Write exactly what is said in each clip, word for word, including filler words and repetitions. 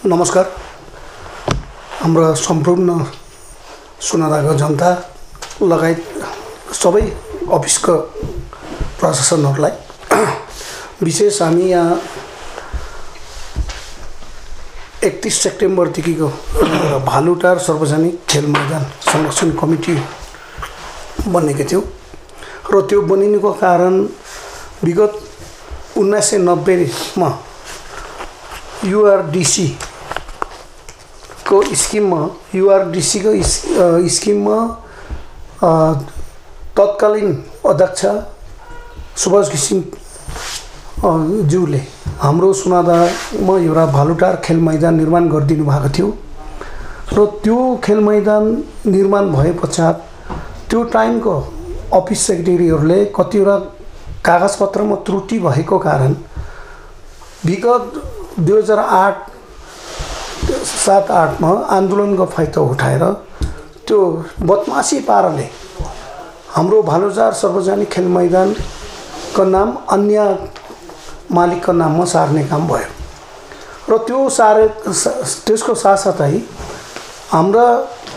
नमस्कार हाम्रो सम्पूर्ण सुनादाको जनता लगायत सबै अफिसको प्रशासनहरूलाई विशेष हामी यहाँ एकतीस सेप्टेम्बरदेखिको भालुटार सार्वजनिक खेल मैदान संरक्षण कमिटी बनेको थियो र त्यो बनिनुको कारण विगत उन्नाइस सय नब्बेमा युआरडीसी को स्किममा युआरडीसी को स्किममा तत्कालीन अध्यक्ष सुभाष घिसिङ ज्यूले हाम्रो सुनादामा एउटा भालुटार खेल मैदान निर्माण गरिदिनु भएको थियो र त्यो खेल मैदान निर्माण भए पश्चात त्यो टाइमको अफिस सेक्रेटरीहरूले कतिवटा कागजपत्रमा त्रुटि भएको कारण विगत दुई हजार आठ सात आठमा आन्दोलनको फाइदा उठाएर त्यो बदमासी पाराले हाम्रो भालुटार सार्वजनिक खेल मैदानको नाम अन्य मालिकको नाममा सार्ने काम भयो र त्यो सारे त्यसको साथसाथै हाम्रा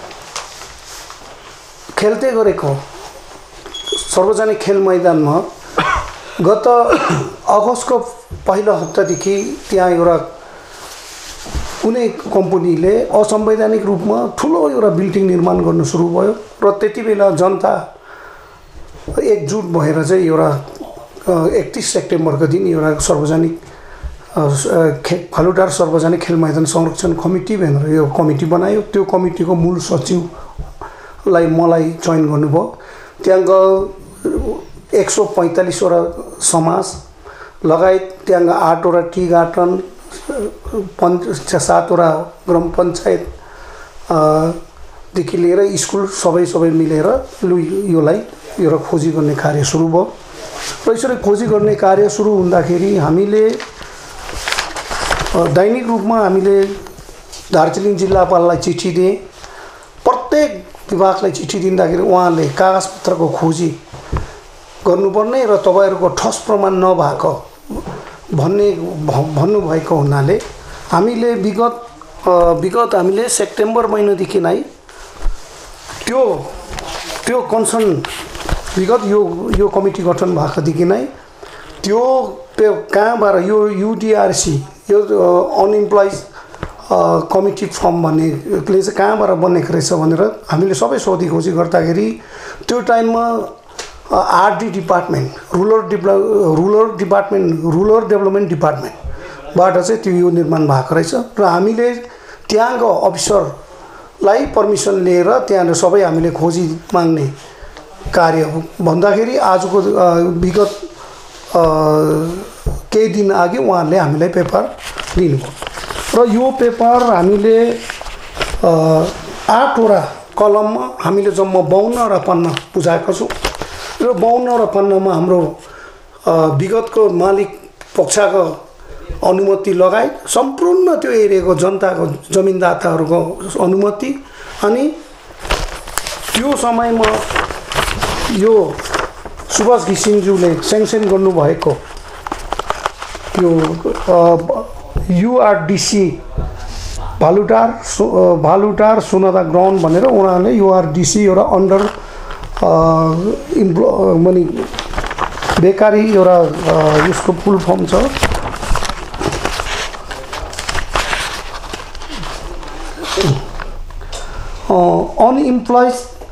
खेल्दै गरेको सार्वजनिक खेल मैदानमा गत अगस्तको पहिलो हप्तादेखि त्यहाँ एउटा कुनै कम्पनीले असंवैधानिक रूपमा ठुलो एउटा बिल्डिङ निर्माण गर्न सुरु भयो र त्यति बेला जनता एकजुट भएर चाहिँ एउटा एकतीस सेप्टेम्बरको दिन एउटा सार्वजनिक भालुटार सार्वजनिक खेल मैदान संरक्षण कमिटी भनेर यो कमिटी बनायो। त्यो कमिटीको मूल सचिवलाई मलाई जोइन गर्नुभयो। त्यहाँको एक सौ पैंतालीसवटा समाज लगायत त्यहाँका आठवटा टी गार्डन पञ्च सातवटा ग्राम पञ्चायत देखि लिएर स्कुल सबै सबै मिलेर लु योलाई एउटा खोजी गर्ने कार्य सुरु भयो र यसरी खोजी गर्ने कार्य सुरु हुँदाखेरि हामीले दैनिक रूपमा हामीले दार्जिलिङ जिल्लापाललाई चिठी दिए। प्रत्येक विभागलाई चिठी दिँदाखेरि उहाँले कागजपत्रको खोजी गर्नुपर्ने र तपाईहरुको ठोस प्रमाण नभएको भन्ने भन्नुभएको हुनाले हामीले विगत विगत हामीले सेप्टेम्बर महिनादेखि नै त्यो त्यो कन्सर्न विगत यो यो कमिटी गठन भएकोदेखि नै त्यो कहाँबाट यो युडिआरसी यो अनइम्प्लोइज कमिटी फर्म भन्नेले चाहिँ कहाँबाट बनेको रहेछ भनेर हामीले सबै सोधी खोजी गर्दाखेरि त्यो टाइममा RD department rural develop rural department rural development डिपार्टमेन्टबाट चाहिँ त्यो यो निर्माण भएको रहेछ र हामीले त्यहाँको अफिसरलाई पर्मिसन लिएर त्यहाँ सबै हामीले खोजी माग्ने कार्य भन्दाखेरि आजको विगत केही दिन अघि उहाँहरूले हामीलाई पेपर दिनुभयो र यो पेपर हामीले आठवटा कलममा हामीले जम्मा बाउन्नवटा पन्ना बुझाएको छौँ र बाउन्नवटा पन्नामा हाम्रो विगतको मालिक पक्षको अनुमति लगायत सम्पूर्ण त्यो एरियाको जनताको जमिनदाताहरूको अनुमति अनि त्यो समयमा यो सुभाष घिसिङज्यूले स्याङ्सन गर्नुभएको यो युआरडीसी भालुटार भालुटार सुनादा ग्राउन्ड भनेर उहाँले युआरडीसी एउटा अन्डर इम्प्लो मनी बेकारी एउटा यसको फुल फर्म छ unemployees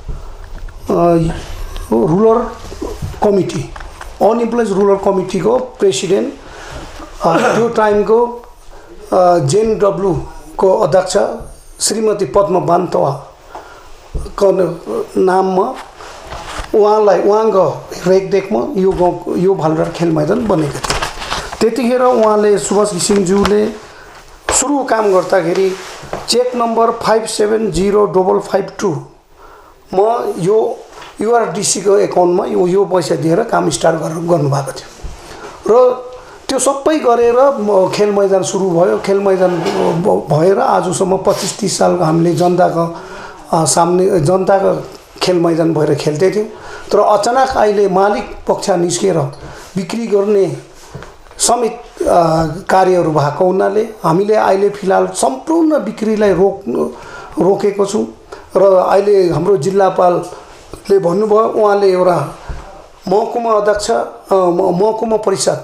rural committee unemployees rural कमिटीको प्रेसिडेन्ट त्यो टाइमको जेन डब्लू को अध्यक्ष श्रीमती पद्म बान्तवाको नाममा उहाँलाई उहाँको रेखदेखमा यो गाउँ यो भालुटार खेल मैदान बनेको थियो। त्यतिखेर उहाँले सुभाष घिसिङज्यूले सुरु काम गर्दाखेरि check number five seven zero double five two म यो युआरडीसीको एकाउन्टमा यो यो पैसा दिएर काम स्टार्ट गर्नुभएको थियो र त्यो सबै गरेर खेल मैदान सुरु भयो। खेल मैदान भएर आजसम्म पच्चीस तीस साल हामीले जनताको सामने जनताको खेल मैदान भएर खेल्दै थियौँ तर अचानक अहिले मालिक पक्ष निस्केर बिक्री गर्ने समेत कार्यहरू भएको हुनाले हामीले अहिले फिलहाल सम्पूर्ण बिक्रीलाई रोक्नु रोकेको छौँ र अहिले हाम्रो जिल्लापालले भन्नुभयो उहाँले एउटा महकुमा अध्यक्ष महकुमा परिषद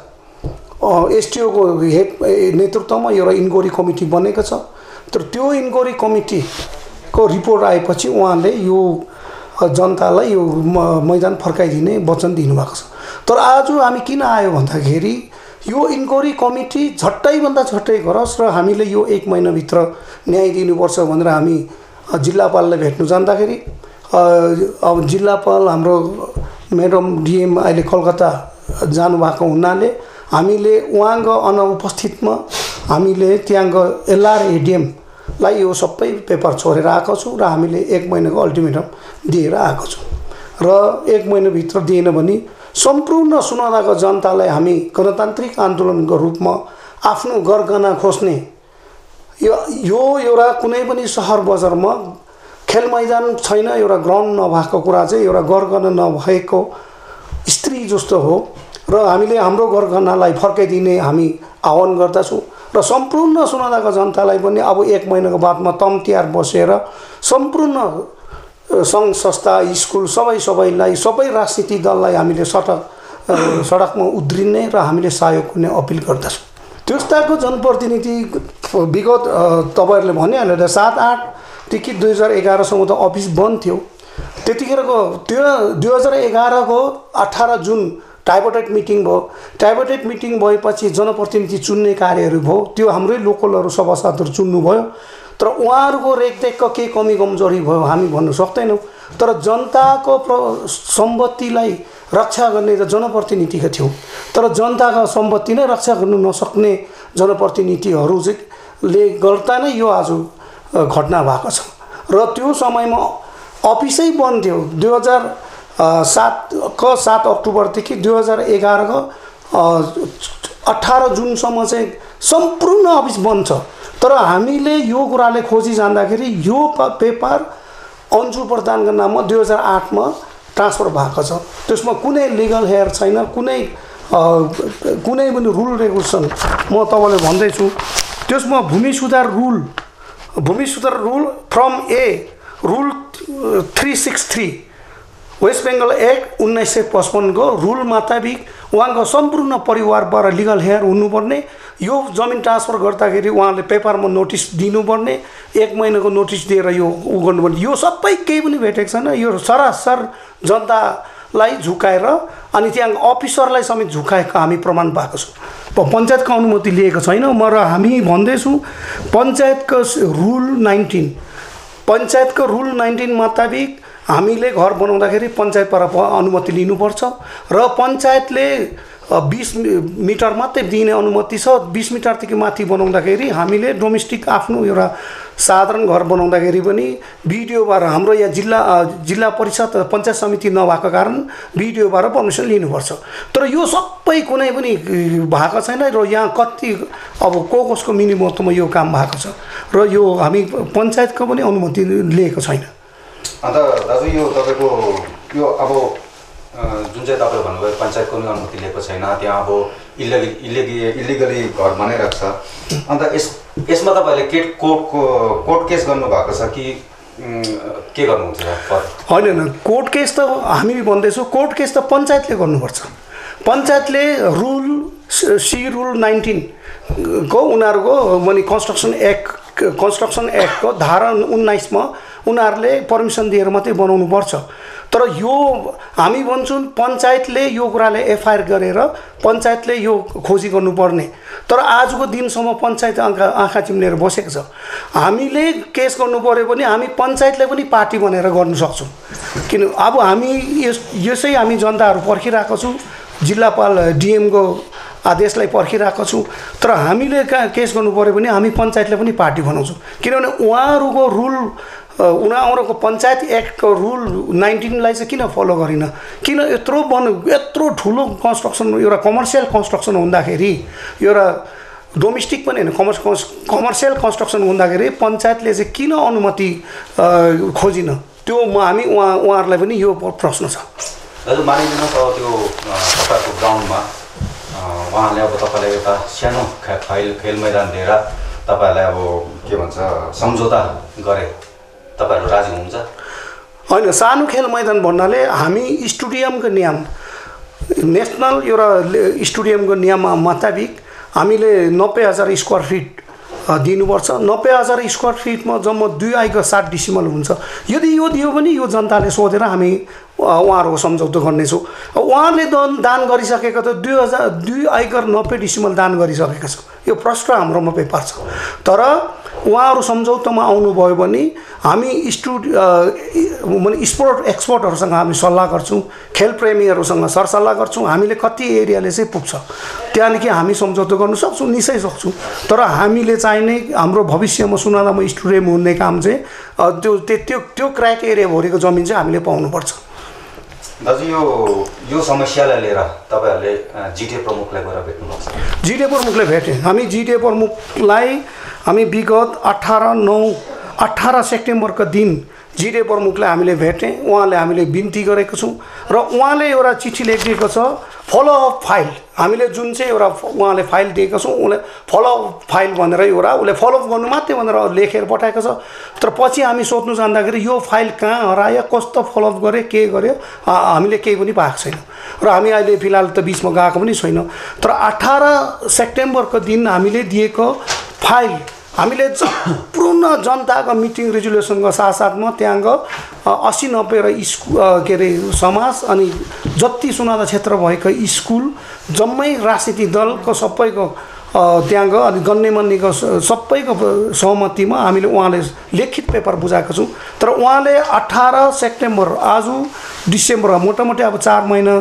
एसटिओको हेड नेतृत्वमा एउटा इन्क्वायरी कमिटी बनेको छ तर त्यो इन्क्वायरी कमिटीको रिपोर्ट आएपछि उहाँले यो जनतालाई यो मैदान फर्काइदिने वचन दिनुभएको छ तर आज हामी किन आयो भन्दाखेरि यो इन्क्वायरी कमिटी झट्टैभन्दा झट्टै गरोस् र हामीले यो एक महिनाभित्र न्याय दिनुपर्छ भनेर हामी जिल्लापाललाई भेट्नु जाँदाखेरि अब जिल्लापाल हाम्रो म्याडम डिएम अहिले कलकत्ता जानुभएको हुनाले हामीले उहाँको अनुपस्थितमा हामीले त्यहाँको एलआर एडिएमलाई यो सबै पेपर छोडेर आएको छौँ र हामीले एक महिनाको अल्टिमेटम दिएर आएको छौँ र एक महिनाभित्र दिएन भने सम्पूर्ण सुनादाको जनतालाई हामी गणतान्त्रिक आन्दोलनको रूपमा आफ्नो गरगहना खोज्ने यो यो एउटा कुनै पनि सहर बजारमा खेल मैदान छैन एउटा ग्राउन्ड नभएको कुरा चाहिँ एउटा गरगहना नभएको स्त्री जस्तो हो र हामीले हाम्रो गरगहनालाई फर्काइदिने हामी आह्वान गर्दछौँ र सम्पूर्ण सुनादाको जनतालाई पनि अब एक महिनाको बादमा तम तिहार बसेर सम्पूर्ण सङ्घ संस्था स्कुल सबै सबैलाई सबै राजनीतिक दललाई हामीले सडक सडकमा उत्रिने र हामीले सहयोग गर्ने अपिल गर्दछौँ त्यस्ताको जनप्रतिनिधि विगत तपाईँहरूले भनिहाल्नु सात आठदेखि दुई हजार एघारसम्म त अफिस बन्द थियो त्यतिखेरको त्यो दुई हजार एघारको अठार जुन टाइबोटेड मिटिङ भयो टाइबोटेड मिटिङ भएपछि जनप्रतिनिधि चुन्ने कार्यहरू भयो त्यो हाम्रै लोकलहरू सभासदहरू चुन्नुभयो तर उहाँहरूको रेखदेखको के कमी कमजोरी भयो हामी भन्न सक्दैनौँ तर जनताको सम्पत्तिलाई रक्षा गर्ने त जनप्रतिनिधिको थियो तर जनताको सम्पत्ति नै रक्षा गर्नु नसक्ने जनप्रतिनिधिहरू चाहिँ ले गर्दा नै यो आज घटना भएको छ र त्यो समयमा अफिसै बन्द थियो दुई हजार सातको सात अक्टोबरदेखि दुई हजार एघारको अठार जुनसम्म चाहिँ सम्पूर्ण अफिस बन्द छ तर हामीले यो कुराले खोजी जाँदाखेरि यो पेपर अन्जु प्रधानको नाममा दुई हजार आठमा ट्रान्सफर भएको छ त्यसमा कुनै लिगल हेयर छैन कुनै कुनै पनि रुल रेगुलेसन म तपाईँलाई भन्दैछु त्यसमा भूमि सुधार रुल भूमि सुधार rule from A rule three six three West Bengal act उन्नाइस सय पचपन्नको रुल मुताबिक उहाँको सम्पूर्ण परिवारबाट लिगल हेयर हुनुपर्ने यो जमिन ट्रान्सफर गर्दाखेरि उहाँले पेपरमा नोटिस दिनुपर्ने एक महिनाको नोटिस दिएर यो उ गर्नुपर्ने यो सबै केही पनि भेटेको छैन यो सरासर जनतालाई झुकाएर अनि त्यहाँ अफिसरलाई समेत झुकाएको हामी प्रमाण पाएको छौँ पञ्चायतको अनुमति लिएको छैन म र हामी भन्दैछौँ पञ्चायतको रुल नाइन्टिन पञ्चायतको रुल नाइन्टिन मुताबिक हामीले घर बनाउँदाखेरि पञ्चायतबाट अनुमति लिनुपर्छ र पञ्चायतले बीस मिटर मात्रै दिने अनुमति छ बीस मिटरदेखि माथि बनाउँदाखेरि हामीले डोमेस्टिक आफ्नो एउटा साधारण घर बनाउँदाखेरि पनि बिडिओबाट हाम्रो यहाँ जिल्ला जिल्ला परिषद पञ्चायत समिति नभएको कारण बिडिओबाट पर्मिसन लिनुपर्छ तर यो सबै कुनै पनि भएको छैन र यहाँ कति अब को कसको मिनिमममा यो काम भएको छ र यो हामी पञ्चायतको पनि अनुमति लिएको छैन अन्त दाजु यो तपाईँको यो अब जुन चाहिँ तपाईँले भन्नुभयो पञ्चायतको पनि अनुमति लिएको छैन त्यहाँ अब इलिगल इलिगली इलिगली घर बनाइरहेको छ अन्त यस यसमा तपाईँहरूले के कोर्टको कोर्ट केस गर्नुभएको छ कि के गर्नुहुन्छ होइन होइन कोर्ट केस त हामी भन्दैछौँ कोर्ट केस त पञ्चायतले गर्नुपर्छ पञ्चायतले रुल सी रुल नाइन्टिनको उनीहरूको माने कन्स्ट्रक्सन एक्ट कन्स्ट्रक्सन एक्टको धारा उन्नाइसमा उनीहरूले पर्मिसन दिएर मात्रै बनाउनु पर्छ तर यो हामी भन्छौँ पञ्चायतले यो कुराले एफआइआर गरेर पञ्चायतले यो खोजी गर्नुपर्ने तर आजको दिनसम्म पञ्चायत आँखा आँखा चिम्लेर बसेको छ हामीले केस गर्नु पर्यो भने हामी पञ्चायतले पनि पार्टी बनेर गर्न सक्छौँ किन अब हामी यस यसै हामी जनताहरू पर्खिरहेको छौँ जिल्लापाल डिएमको आदेशलाई पर्खिरहेको छौँ तर हामीले केस गर्नु पर्यो भने हामी पञ्चायतले पनि पार्टी बनाउँछौँ किनभने उहाँहरूको रुल उनीहरूको पञ्चायत एक्टको रुल नाइन्टिनलाई चाहिँ किन फलो गरिन किन यत्रो बन यत्रो ठुलो कन्स्ट्रक्सन एउटा कमर्सियल कन्स्ट्रक्सन हुँदाखेरि एउटा डोमेस्टिक पनि होइन कमर्स कमर्सियल कन्स्ट्रक्सन हुँदाखेरि पञ्चायतले चाहिँ किन अनुमति खोजिन त्यो म हामी उहाँ उहाँहरूलाई पनि यो प्रश्न छ दाजु मानिलिनुहोस् अब त्यो तपाईँको ग्राउन्डमा उहाँले अब तपाईँलाई एउटा सानो खेल खेल मैदान दिएर तपाईँहरूलाई अब के भन्छ सम्झौता गरे, तपाईँहरू राजी हुनुहुन्छ? होइन, सानो खेल मैदान भन्नाले हामी स्टेडियमको नियम, नेसनल एउटा स्टेडियमको नियम मुताबिक हामीले नब्बे हजार स्क्वायर फिट दिनुपर्छ। नब्बे हजार स्क्वायर फिटमा जम्मा दुई आइको सात डिसिमल हुन्छ। यदि यो दियो भने यो जनताले सोधेर हामी उहाँहरूको सम्झौता गर्नेछौँ। उहाँले दान दान गरिसकेको त दुई हजार दुई आइकर नब्बे डिसिमल दान गरिसकेका छ। यो प्रश्न हाम्रोमा पेपर छ। तर उहाँहरू सम्झौतामा आउनुभयो भने हामी स्टुड माने स्पोर्ट एक्सपर्टहरूसँग हामी सल्लाह गर्छौँ, खेल प्रेमीहरूसँग सरसल्लाह गर्छौँ, हामीले कति एरियाले चाहिँ पुग्छ त्यहाँदेखि हामी सम्झौता गर्नु सक्छौँ, निश्चय सक्छौँ। तर हामीले चाहिने हाम्रो भविष्यमा सुनादामा स्टेडियम हुने काम चाहिँ त्यो त्यो त्यो क्र्याक एरिया भरिको जमिन चाहिँ हामीले पाउनुपर्छ। दाजु यो यो समस्यालाई लिएर तपाईँहरूले जिटिए प्रमुखलाई गएर भेट्नुभएको छ? जिटिए प्रमुखलाई भेटेँ हामी। जिटिए प्रमुखलाई हामी विगत अठार नौ अठार सेप्टेम्बरको दिन जिटिए प्रमुखलाई हामीले भेटेँ। उहाँले हामीले बिन्ती गरेको छौँ र उहाँले एउटा चिठी लेखिदिएको छ फलोअप फाइल। हामीले जुन चाहिँ एउटा उहाँले फाइल दिएको छौँ उसले फलोअप फाइल भनेर एउटा उसले फलोअप गर्नु मात्रै भनेर लेखेर पठाएको छ। तर पछि हामी सोध्नु जाँदाखेरि यो फाइल कहाँ हरायो, कस्तो फलोअप गरे, के गर्यो, हामीले केही पनि पाएको छैन। र हामी अहिले फिलहाल त बिचमा गएको पनि छैन। तर अठार सेप्टेम्बरको दिन हामीले दिएको फाइल हामीले पूर्ण जनताको मिटिङ रेजुलेसनको साथसाथमा त्यहाँको अस्सी नब्बे र स्कुल के अरे समाज अनि जति सुनादा क्षेत्र भएको स्कुल जम्मै राजनीतिक दलको सबैको त्यहाँको अनि गण्यमान्यको सबैको सहमतिमा हामीले उहाँले लिखित पेपर बुझाएको छौँ। तर उहाँले अठार सेप्टेम्बर आज डिसेम्बर मोटामोटी अब चार महिना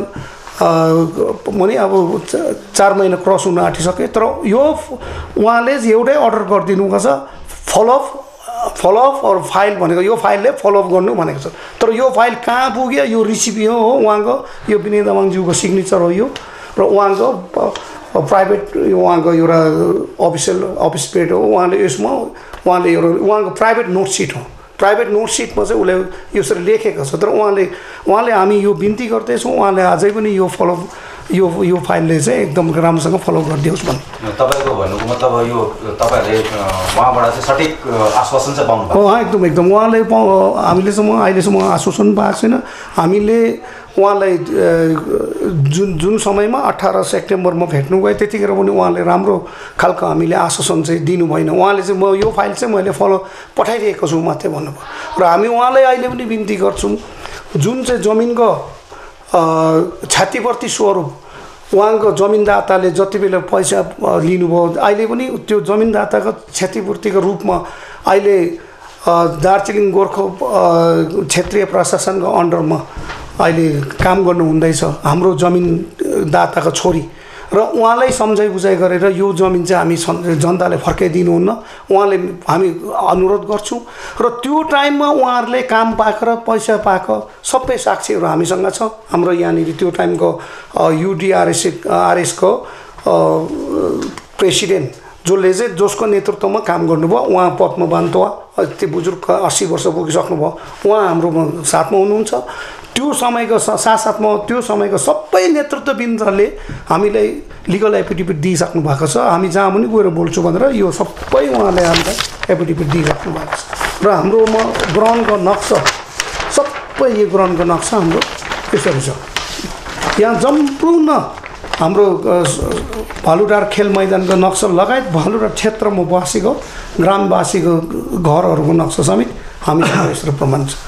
भने अब चार महिना क्रस हुन आँटिसके। तर यो उहाँले एउटै अर्डर गरिदिनु भएको छ फलोअप फलोअप अर फाइल भनेको यो फाइलले फलोअप गर्नु भनेको छ। तर यो फाइल कहाँ पुग्यो यो रिसिपी हो उहाँको, यो विनय तामाङज्यूको सिग्नेचर हो यो र उहाँको प्राइभेट उहाँको एउटा अफिसियल अफिस पेड हो। उहाँले यसमा उहाँले एउटा उहाँको प्राइभेट नोटसिट हो। प्राइभेट नोटसिटमा चाहिँ उसले यसरी लेखेको छ। तर उहाँले उहाँले हामी यो बिन्ती गर्दैछौँ उहाँले अझै पनि यो फलो यो यो फाइलले चाहिँ एकदम राम्रोसँग फलो गरिदियोस् भन्नु। तपाईँको भन्नुको मतलब यो तपाईँहरूले उहाँबाट चाहिँ सठिक आश्वासन चाहिँ पाउनु हो? एकदम एकदम उहाँले हामीलेसम्म अहिलेसम्म आश्वासन पाएको छैन। हामीले उहाँलाई जुन जुन समयमा अठार सेप्टेम्बरमा भेट्नु गयो त्यतिखेर पनि उहाँले राम्रो खालको हामीले आश्वासन चाहिँ दिनु भएन। उहाँले चाहिँ म यो फाइल चाहिँ मैले फलो पठाइदिएको छु मात्रै भन्नुभयो। र हामी उहाँलाई अहिले पनि बिन्ती गर्छौँ जुन चाहिँ जमिनको क्षतिपूर्ति स्वरूप उहाँको जमिनदाताले जति बेला पैसा लिनुभयो अहिले पनि त्यो जमिनदाताको क्षतिपूर्तिको रूपमा अहिले दार्जिलिङ गोर्खा क्षेत्रीय प्रशासनको अन्डरमा अहिले काम गर्नु हुँदैछ हाम्रो जमिनदाताको छोरी। र उहाँलाई सम्झाइ बुझाइ गरेर यो जमिन चाहिँ हामी जनताले फर्काइदिनुहुन्न उहाँले हामी अनुरोध गर्छौँ। र त्यो टाइममा उहाँहरूले काम पाएको र पैसा पाएको सबै साक्षीहरू हामीसँग छ। हाम्रो यहाँनिर त्यो टाइमको युडिआरएस आरएसको प्रेसिडेन्ट जसले चाहिँ जसको नेतृत्वमा काम गर्नुभयो उहाँ पद्म बान्तवा त्यो बुजुर्ग अस्सी वर्ष पुगिसक्नुभयो उहाँ हाम्रोमा साथमा हुनुहुन्छ। त्यो समयको साथसाथमा त्यो समयको सबै नेतृत्वबिन्दले हामीलाई लिगल एफिडेभिट दिइसक्नु भएको छ। हामी जहाँ पनि गएर बोल्छु भनेर यो सबै उहाँले हामीलाई एफिडेभिट दिइसक्नु भएको छ। र हाम्रोमा ग्राउन्डको नक्सा सबै यो ग्राउन्डको नक्सा हाम्रो यसरी छ। यहाँ सम्पूर्ण हाम्रो भालुटार खेल मैदानको नक्सा लगायत भालुटार क्षेत्रमा बसेको ग्रामवासीको घरहरूको नक्सा समेत हामीसँग यस्तो प्रमाण छ।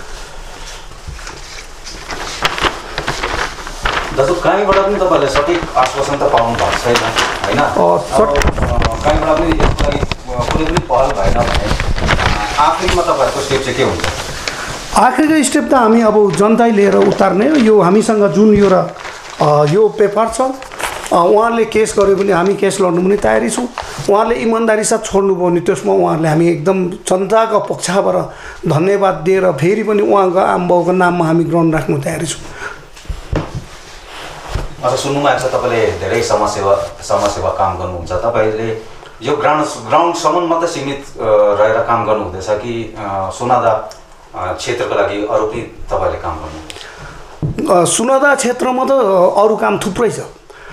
दाजु कहीँबाट पनि तपाईँहरूले सठिक आश्वासन त पाउनु भएको छैन होइन? कहीँबाट पनि यसलाई कुनै पनि पहल भएन भने आखिरमा तपाईँहरूको स्टेप चाहिँ के हुन्छ? आखिरको स्टेप त हामी अब जनता लिएर उतार्ने यो हामीसँग जुन यो र यो पेपर छ उहाँले केस गर्यो भने हामी केस लड्नु पनि तयारी छौँ। उहाँले इमान्दारी साथ छोड्नुभयो भने त्यसमा उहाँहरूले हामी एकदम जनताको पक्षबाट धन्यवाद दिएर फेरि पनि उहाँको आमबाउको नाममा हामी ग्राउन्ड राख्नु तयारी छौँ। अच्छा सुन्नुमा आएको छ तपाईँले धेरै समाजसेवा समाजसेवा काम गर्नुहुन्छ। तपाईँले यो ग्राउन्ड ग्राउन्डसम्म मात्रै सीमित रहेर काम गर्नुहुँदैछ कि सुनादा क्षेत्रको लागि अरू पनि तपाईँले काम गर्नुहुन्छ? सुनादा क्षेत्रमा त अरू काम थुप्रै छ।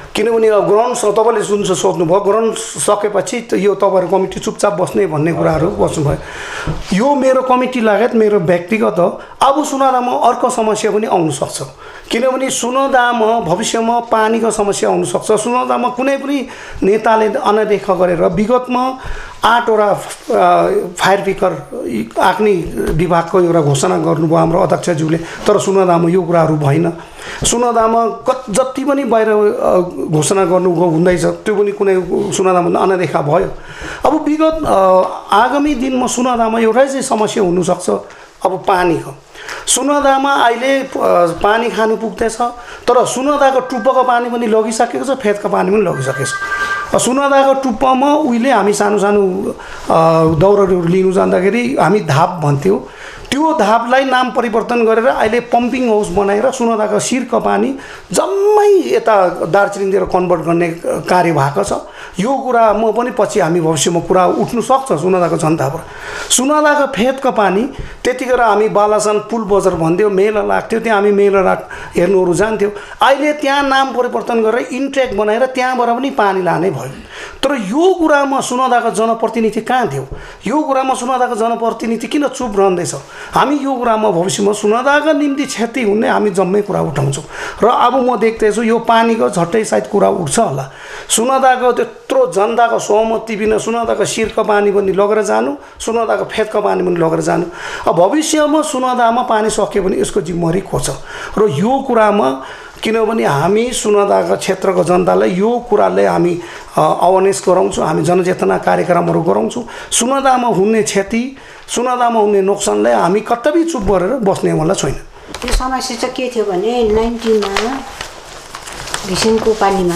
किनभने ग्राउन्ड तपाईँले जुन सोध्नुभयो ग्राउन्ड सकेपछि यो तपाईँहरू कमिटी चुपचाप बस्ने भन्ने कुराहरू बस्नुभयो। यो मेरो कमिटी लगायत मेरो व्यक्तिगत हो। अब सुनादामा अर्को समस्या पनि आउनसक्छ, किनभने सुनादामा भविष्यमा पानीको समस्या आउनसक्छ। सुनादामा कुनै पनि नेताले अनदेखा गरेर विगतमा आठवटा फायर ब्रिगेड आग्नि विभागको एउटा घोषणा गर्नुभयो हाम्रो अध्यक्षज्यूले, तर सुनादामा यो कुराहरू भएन। सुनादामा कत जति पनि बाहिर घोषणा गर्नुभयो हुँदैछ त्यो पनि कुनै सुनादामा अनदेखा भयो। अब विगत आगामी दिनमा सुनादामा एउटै चाहिँ समस्या हुनसक्छ, अब पानीको। सुनादामा अहिले पानी खानु पुग्दैछ, तर सुनादाको टुप्पोको पानी पनि लगिसकेको छ, फेदको पानी पनि लगिसकेको छ। सुनादाको टुप्पोमा उहिले हामी सानो सानो दौराहरू लिनु जाँदाखेरि हामी धाप भन्थ्यौँ, त्यो धापलाई नाम परिवर्तन गरेर अहिले पम्पिङ हाउस बनाएर सुनादाको शिरको पानी जम्मै यता दार्जिलिङतिर कन्भर्ट गर्ने कार्य भएको छ। यो कुरा म पनि पछि हामी भविष्यमा कुरा उठ्नु सक्छ सुनादाको जनताबाट। सुनादाको फेदको पानी त्यतिखेर हामी बालासन पुल बजार भन्थ्यौँ, मेला लाग्थ्यो, त्यहाँ हामी मेला राख हेर्नुहरू जान्थ्यौँ। अहिले त्यहाँ नाम परिवर्तन गरेर इन्ट्रेक बनाएर त्यहाँबाट पनि पानी लाने भयो। तर यो कुरामा सुनादाको जनप्रतिनिधि कहाँ थियो? यो कुरामा सुनादाको जनप्रतिनिधि किन चुप रहँदैछ? हामी यो कुरामा भविष्यमा सुनादाका निम्ति क्षति हुने हामी जम्मै कुरा उठाउँछौँ। र अब म देख्दैछु यो पानीको झट्टै सायद कुरा उठ्छ होला। सुनादाको त्यत्रो जनताको सहमति बिना सुनादाको शिरको पानी पनि लगेर जानु, सुनादाको फेदको पानी पनि लगेर जानु। अब भविष्यमा सुनादामा पानी सक्यो भने यसको जिम्मेवारी को छ? र यो कुरामा किनभने हामी सुनादाका क्षेत्रको जनतालाई यो कुराले हामी अवेरनेस गराउँछौँ, हामी जनचेतना कार्यक्रमहरू गराउँछौँ। सुनादामा हुने क्षति, सुनादामा हुने नोक्सानलाई हामी कतै चुप गरेर बस्नेवाला छैन। त्यो समस्या चाहिँ के थियो भने नाइन्टीमा घिसिङको पानीमा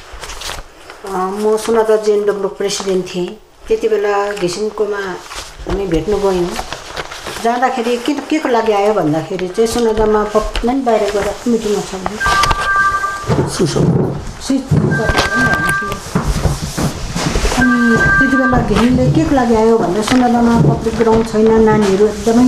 म सुनादा जेएनडब्ल्यू प्रेसिडेन्ट थिएँ। त्यति बेला घिसिङकोमा हामी भेट्नु गयौँ। जाँदाखेरि के के को लागि आयो भन्दाखेरि चाहिँ सुनादामा नै बाहिर गएर मिटिङमा छ भने अनि त्यति बेला घिसिङले के को लागि आयो भन्दा सुनादामा पब्लिक ग्राउन्ड छैन, नानीहरू एकदमै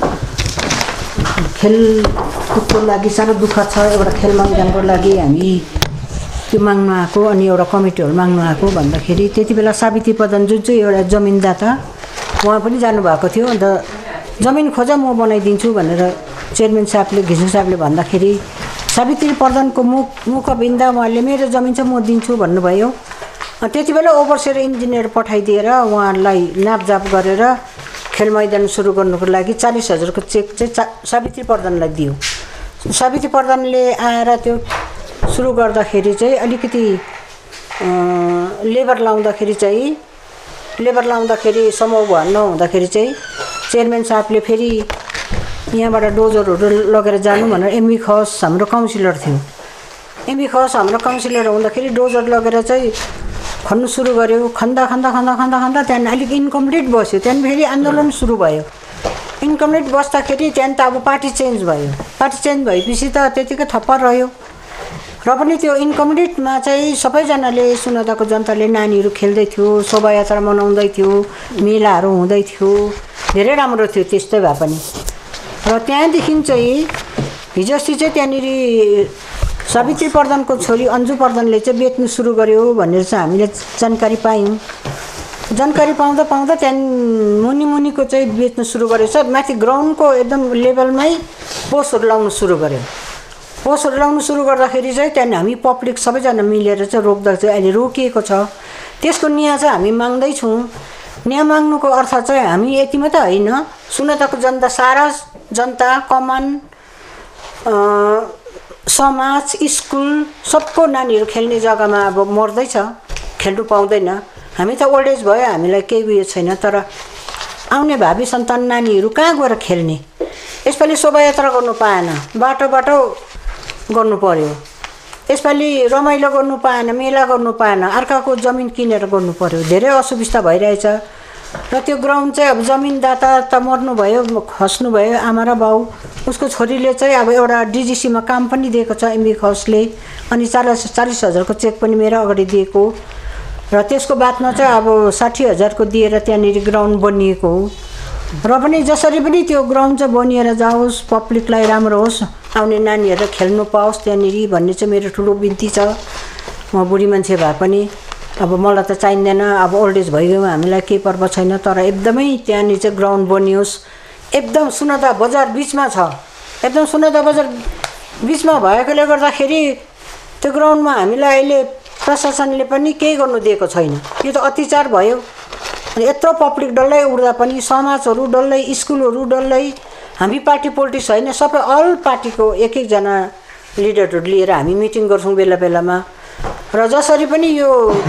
खेलकुदको लागि साह्रो दुःख छ, एउटा खेल मैदानको लागि हामी त्यो माग्नु आएको अनि एउटा कमिटीहरू माग्नु आएको भन्दाखेरि त्यति बेला सावित्री प्रधान जुन चाहिँ एउटा जमिनदाता उहाँ पनि जानुभएको थियो। अन्त जमिन खोज म बनाइदिन्छु भनेर चेयरम्यान साहबले घिसिङ साहबले भन्दाखेरि सावित्री प्रधानको मुख मुख बिन्दा उहाँले मेरो जमिन चाहिँ म दिन्छु भन्नुभयो। त्यति बेला ओभरसियर इन्जिनियर पठाइदिएर उहाँलाई नापजाप गरेर खेल मैदान सुरु गर्नुको लागि चालिस हजारको चेक चाहिँ चा सावित्री प्रधानलाई दियो। सावित्री प्रधानले आएर त्यो सुरु गर्दाखेरि चाहिँ अलिकति लेबर लाउँदाखेरि चाहिँ लेबर लाउँदाखेरि समूह भएर नहुँदाखेरि चाहिँ चेयरम्यान साहबले फेरि यहाँबाट डोजरहरू लगेर जानु भनेर एमबी खस हाम्रो काउन्सिलर थियो। एमबी खस हाम्रो काउन्सिलर हुँदाखेरि डोजर लगेर चाहिँ खन्नु सुरु गर्यो। खन्दा खन्दा खन्दा खन्दा खन्दा त्यहाँदेखि अलिक इन्कम्प्लिट बस्यो। त्यहाँदेखि फेरि आन्दोलन सुरु भयो। इन्कम्प्लिट बस्दाखेरि त्यहाँदेखि त अब पार्टी चेन्ज भयो। पार्टी चेन्ज भएपछि त त्यतिकै थप्पा रह्यो। र पनि त्यो इन्कम्प्लिटमा चाहिँ सबैजनाले सुनादाको जनताले नानीहरू खेल्दै थियो, शोभायात्रा मनाउँदै थियो, मेलाहरू हुँदै थियो, धेरै राम्रो थियो त्यस्तै भए पनि। र त्यहाँदेखि चाहिँ हिजोअस्ति चाहिँ त्यहाँनिर सावित्री प्रधानको छोरी अन्जु प्रधानले चाहिँ बेच्नु सुरु गर्यो भनेर चाहिँ हामीले जानकारी पायौँ। जानकारी पाउँदा पाउँदा त्यहाँदेखि मुनि मुनिको चाहिँ बेच्नु सुरु गरेछ। माथि ग्राउन्डको एकदम लेभलमै पोस्टहरू लाउनु सुरु गर्यो। पोस्टहरू लाउनु सुरु गर्दाखेरि चाहिँ त्यहाँदेखि हामी पब्लिक सबैजना मिलेर चाहिँ रोक्दा चाहिँ अहिले रोकिएको छ। त्यसको न्याय चाहिँ हामी माग्दैछौँ। न्याय माग्नुको अर्थ चाहिँ हामी यति मात्रै होइन, सुनादाको जनता सारा जनता कमान समाज स्कुल सबको नानीहरू खेल्ने जग्गामा अब मर्दैछ, खेल्नु पाउँदैन। हामी त ओल्ड एज भयो, हामीलाई केही उयो छैन, तर आउने भावी सन्तान नानीहरू कहाँ गएर खेल्ने? यसपालि शोभायात्रा गर्नु पाएन, बाटो बाटो गर्नु पर्यो। यसपालि रमाइलो गर्नु पाएन, मेला गर्नु पाएन, अर्काको जमिन किनेर गर्नु पर्यो। धेरै असुविस्ता भइरहेछ। र त्यो ग्राउन्ड चाहिँ अब जमिनदाता त मर्नुभयो, खस्नुभयो आमा र बाउ। उसको छोरीले चाहिँ अब एउटा डिजिसीमा काम पनि दिएको छ एमबी खसले, अनि चालिस चालिस हजारको चेक पनि मेरो अगाडि दिएको। र त्यसको बादमा चाहिँ अब साठी हजारको दिएर त्यहाँनिर ग्राउन्ड बनिएको हो। र पनि जसरी पनि त्यो ग्राउन्ड चाहिँ बनिएर जाओस्, पब्लिकलाई राम्रो होस्, आउने नानीहरू खेल्नु पाओस् त्यहाँनिर भन्ने चाहिँ मेरो ठुलो बिन्ती छ। म बुढी मान्छे भए पनि अब मलाई त चाहिँदैन, अब ओल्ड एज भइगयो हामीलाई केही पर्व छैन, तर एकदमै त्यहाँनिर चाहिँ ग्राउन्ड बनियोस्। एकदम सुनदा बजार बिचमा छ, एकदम सुनदा बजार बिचमा भएकोले गर्दाखेरि त्यो ग्राउन्डमा हामीलाई अहिले प्रशासनले पनि केही गर्नु दिएको छैन। यो त अत्याचार भयो। यत्रो पब्लिक डल्लै उड्दा पनि समाजहरू डल्लै, स्कुलहरू डल्लै, हामी पार्टी पोलिटिक्स होइन, सबै अल पार्टीको एक एकजना लिडरहरू लिएर हामी मिटिङ गर्छौँ बेला बेलामा। र जसरी पनि यो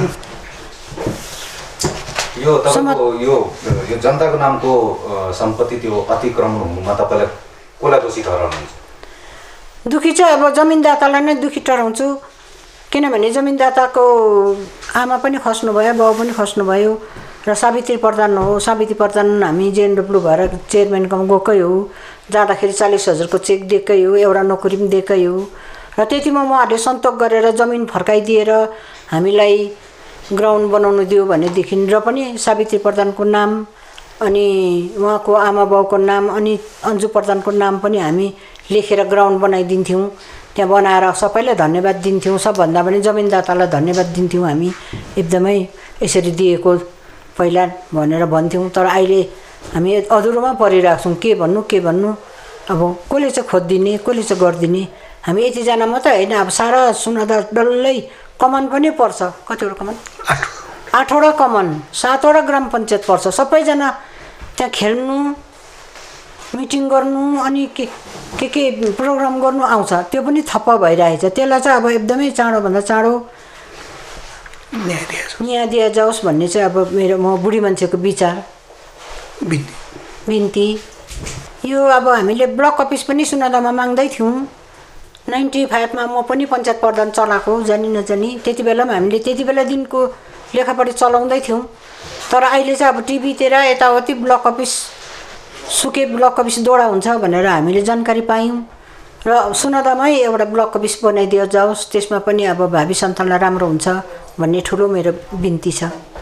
यो तपाईँको यो यो जनताको नामको सम्पत्ति त्यो अतिक्रमण हुनुमा तपाईँलाई कसलाई दोषी ठहराउनुहुन्छ? दुखी चाहिँ अब जमिनदातालाई नै दुखी ठहराउँछु, किनभने जमिनदाताको आमा पनि खस्नुभयो, बाउ पनि खस्नुभयो र सावित्री प्रधान हो। सावित्री प्रधान हामी जेएनडब्लु भएर चेयरम्यानकोमा गएकै हो, जाँदाखेरि चालिस हजारको चेक दिएकै हो, एउटा नोकरी पनि दिएकै हो। र त्यतिमा उहाँहरूले सन्तोक गरेर जमिन फर्काइदिएर हामीलाई ग्राउन्ड बनाउनु दियो भनेदेखि र पनि सावित्री प्रधानको नाम अनि उहाँको आमा बाउको नाम अनि अन्जु प्रधानको नाम पनि हामी लेखेर ग्राउन्ड बनाइदिन्थ्यौँ। त्यहाँ बनाएर सबैलाई धन्यवाद दिन्थ्यौँ, सबभन्दा पनि जमिनदातालाई धन्यवाद दिन्थ्यौँ। हामी एकदमै यसरी दिएको पहिला भनेर भन्थ्यौँ, तर अहिले हामी अधुरोमा परिरहेको छौँ। के भन्नु के भन्नु, अब कसले चाहिँ खोजिदिने, कसले चाहिँ गरिदिने। हामी यतिजना मात्रै होइन, अब सारा सुनदा डल्लै कमान पनि पर्छ। कतिवटा कमान? आठवटा कमान, सातवटा ग्राम पञ्चायत पर्छ। सबैजना त्यहाँ खेल्नु, मिटिङ गर्नु अनि के के के प्रोग्राम गर्नु आउँछ, त्यो पनि थप्प भइरहेछ। त्यसलाई चाहिँ अब एकदमै चाँडोभन्दा चाँडो न्याय दिया जाओस् भन्ने चाहिँ अब मेरो म बुढी मान्छेको विचार बिन्ती। यो अब हामीले ब्लक अफिस पनि सुनादामा माग्दै थियौँ। नाइन्टी फाइभमा म पनि पञ्चायत प्रधान चलाएको जानी नजानी, त्यति बेला पनि हामीले त्यति बेलादेखिको लेखापढी चलाउँदै थियौँ। तर अहिले चाहिँ अब टिभीतिर यताउति ब्लक अफिस सुके ब्लक अफिस दोडा हुन्छ भनेर हामीले जानकारी पायौँ र सुनादामै एउटा ब्लक अफिस बनाइदियो जाओस्, त्यसमा पनि अब भावी सन्तानलाई राम्रो हुन्छ भन्ने ठुलो मेरो बिन्ती छ।